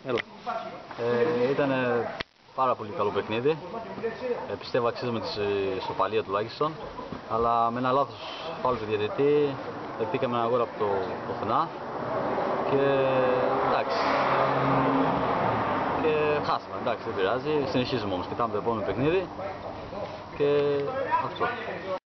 Έλα. Ήταν πάρα πολύ καλό παιχνίδι. Πιστεύω αξίζουμε τη ισοπαλία τουλάχιστον. Αλλά με ένα λάθος φάουλ του διαιτητή δεχτήκαμε ένα γκολ από το πουθενά. Και εντάξει. Και χάσαμε. Εντάξει, δεν πειράζει. Συνεχίζουμε όμως. Κοιτάμε το επόμενο παιχνίδι. Και αυτό.